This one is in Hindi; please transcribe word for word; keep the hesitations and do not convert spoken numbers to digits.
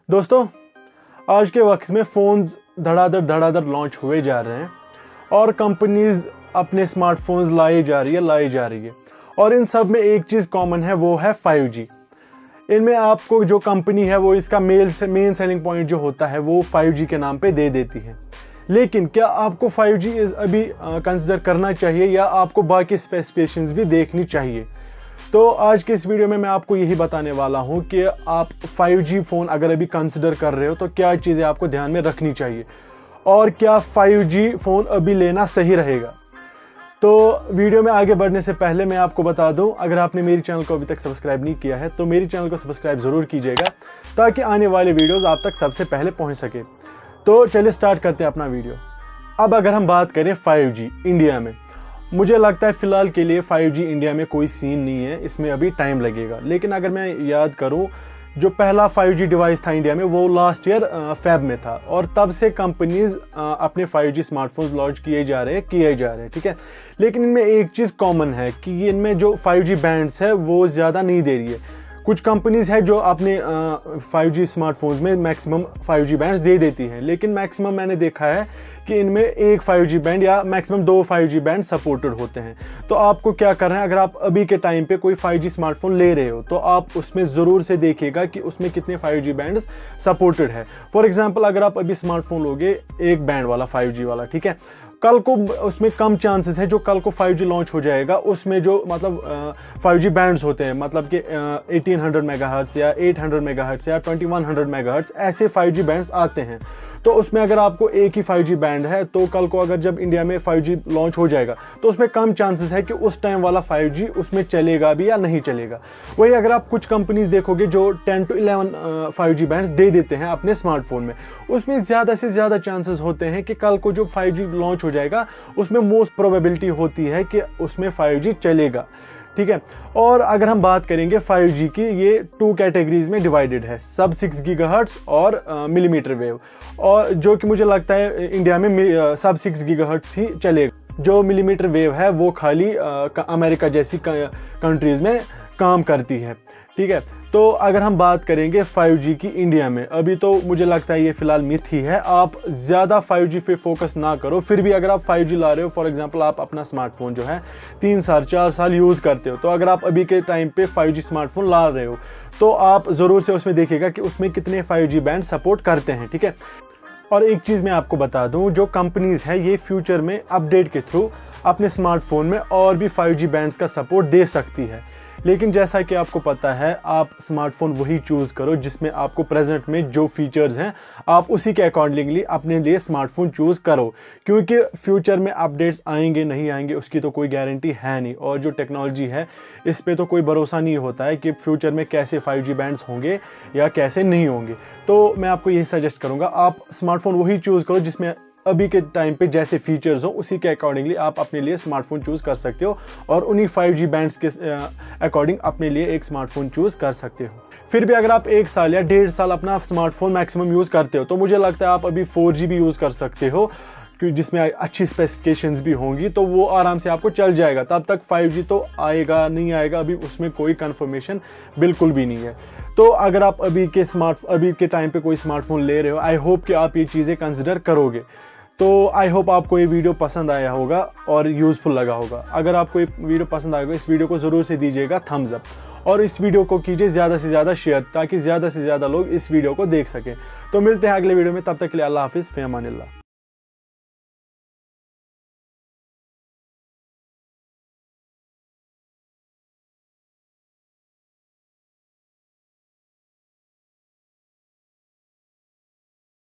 दोस्तों, आज के वक्त में फ़ोन्स धड़ाधड़ धड़ाधड़ लॉन्च हुए जा रहे हैं और कंपनीज अपने स्मार्टफोन्स लाई जा रही है लाई जा रही है और इन सब में एक चीज़ कॉमन है, वो है फाइव जी। इनमें आपको जो कंपनी है वो इसका मेल से मेन सेलिंग पॉइंट जो होता है वो फाइव जी के नाम पे दे देती है। लेकिन क्या आपको फाइव जी अभी कंसिडर करना चाहिए या आपको बाकी स्पेसिफिकेशंस भी देखनी चाहिए? तो आज के इस वीडियो में मैं आपको यही बताने वाला हूं कि आप फाइव जी फ़ोन अगर अभी कंसिडर कर रहे हो तो क्या चीज़ें आपको ध्यान में रखनी चाहिए और क्या फाइव जी फ़ोन अभी लेना सही रहेगा। तो वीडियो में आगे बढ़ने से पहले मैं आपको बता दूं, अगर आपने मेरी चैनल को अभी तक सब्सक्राइब नहीं किया है तो मेरी चैनल को सब्सक्राइब ज़रूर कीजिएगा ताकि आने वाले वीडियोज़ आप तक सबसे पहले पहुँच सके। तो चलिए स्टार्ट करते हैं अपना वीडियो। अब अगर हम बात करें फाइव जी इंडिया में, मुझे लगता है फ़िलहाल के लिए फाइव जी इंडिया में कोई सीन नहीं है, इसमें अभी टाइम लगेगा। लेकिन अगर मैं याद करूं, जो पहला फाइव जी डिवाइस था इंडिया में वो लास्ट ईयर फेब में था और तब से कंपनीज अपने फाइव जी स्मार्टफोन्स लॉन्च किए जा रहे हैं किए जा रहे हैं ठीक है। लेकिन इनमें एक चीज़ कॉमन है कि इनमें जो फाइव जी बैंड्स है वो ज़्यादा नहीं दे रही है। कुछ कंपनीज है जो अपने फाइव जी स्मार्टफोन्स में मैक्सिमम फाइव जी बैंड्स दे देती हैं, लेकिन मैक्सिमम मैंने देखा है कि इनमें एक फाइव जी बैंड या मैक्सिमम दो फाइव जी बैंड सपोर्टेड होते हैं। तो आपको क्या करना है, अगर आप अभी के टाइम पे कोई फाइव जी स्मार्टफोन ले रहे हो तो आप उसमें ज़रूर से देखिएगा कि उसमें कितने फाइव जी बैंड्स सपोर्टेड है। फॉर एग्जांपल, अगर आप अभी स्मार्टफोन लोगे एक बैंड वाला फाइव जी वाला, ठीक है, कल को उसमें कम चांसेस है जो कल को फाइव जी लॉन्च हो जाएगा उसमें जो मतलब फाइव जी बैंड्स होते हैं, मतलब कि एटीन हंड्रेड मेगाहर्ट्ज़ या एट हंड्रेड मेगाहर्ट्ज़ या ट्वेंटी वन हंड्रेड मेगाहर्ट्ज़ ऐसे फाइव जी बैंड्स आते हैं। तो उसमें अगर आपको एक ही फाइव जी बैंड है तो कल को अगर जब इंडिया में फाइव जी लॉन्च हो जाएगा तो उसमें कम चांसेस है कि उस टाइम वाला फाइव जी उसमें चलेगा भी या नहीं चलेगा। वही अगर आप कुछ कंपनीज देखोगे जो ten to eleven five G bands दे देते हैं अपने स्मार्टफोन में, उसमें ज़्यादा से ज़्यादा चांसेस होते हैं कि कल को जो फाइव जी लॉन्च हो जाएगा उसमें मोस्ट प्रोबेबिलिटी होती है कि उसमें फाइव जी चलेगा, ठीक है। और अगर हम बात करेंगे फाइव जी की, ये टू कैटेगरीज में डिवाइडेड है, सब सिक्स गीगाहर्ट्ज़ और मिलीमीटर वेव, और जो कि मुझे लगता है इंडिया में सब सिक्स गीगाहर्ट्ज़ ही चलेगा। जो मिलीमीटर वेव है वो खाली अमेरिका जैसी कंट्रीज़ में काम करती है, ठीक है। तो अगर हम बात करेंगे फाइव जी की इंडिया में, अभी तो मुझे लगता है ये फिलहाल मिथ ही है, आप ज़्यादा फाइव जी पे फोकस ना करो। फिर भी अगर आप फाइव जी ला रहे हो, फॉर एग्जांपल आप अपना स्मार्टफोन जो है तीन साल चार साल यूज़ करते हो, तो अगर आप अभी के टाइम पे फाइव जी स्मार्टफोन ला रहे हो तो आप ज़रूर से उसमें देखिएगा कि उसमें कितने फाइव जी बैंड सपोर्ट करते हैं, ठीक है। और एक चीज़ मैं आपको बता दूँ, जो कंपनीज़ हैं ये फ्यूचर में अपडेट के थ्रू अपने स्मार्टफोन में और भी फाइव जी बैंड्स का सपोर्ट दे सकती है। लेकिन जैसा कि आपको पता है, आप स्मार्टफोन वही चूज़ करो जिसमें आपको प्रेजेंट में जो फीचर्स हैं आप उसी के अकॉर्डिंगली अपने लिए स्मार्टफोन चूज़ करो, क्योंकि फ्यूचर में अपडेट्स आएंगे नहीं आएंगे उसकी तो कोई गारंटी है नहीं, और जो टेक्नोलॉजी है इस पे तो कोई भरोसा नहीं होता है कि फ्यूचर में कैसे फाइव जी बैंड्स होंगे या कैसे नहीं होंगे। तो मैं आपको यही सजेस्ट करूँगा, आप स्मार्टफोन वही चूज़ करो जिसमें अभी के टाइम पे जैसे फीचर्स हो उसी के अकॉर्डिंगली आप अपने लिए स्मार्टफोन चूज़ कर सकते हो और उन्हीं फाइव जी बैंड्स के अकॉर्डिंग अपने लिए एक स्मार्टफोन चूज़ कर सकते हो। फिर भी अगर आप एक साल या डेढ़ साल अपना स्मार्टफोन मैक्सिमम यूज़ करते हो तो मुझे लगता है आप अभी फोर जी भी यूज़ कर सकते हो, जिसमें अच्छी स्पेसिफिकेशंस भी होंगी, तो वो आराम से आपको चल जाएगा। तब तक फाइव जी तो आएगा नहीं आएगा अभी उसमें कोई कंफर्मेशन बिल्कुल भी नहीं है। तो अगर आप अभी के स्मार्ट अभी के टाइम पे कोई स्मार्टफोन ले रहे हो, आई होप कि आप ये चीज़ें कंसिडर करोगे। तो आई होप आपको ये वीडियो पसंद आया होगा और यूज़फुल लगा होगा। अगर आपको ये वीडियो पसंद आएगा, इस वीडियो को ज़रूर से दीजिएगा थम्स अप और इस वीडियो को कीजिए ज़्यादा से ज़्यादा शेयर ताकि ज़्यादा से ज़्यादा लोग इस वीडियो को देख सकें। तो मिलते हैं अगले वीडियो में, तब तक के लिए अल्लाह हाफिज़, फ़ी अमानिल्लाह।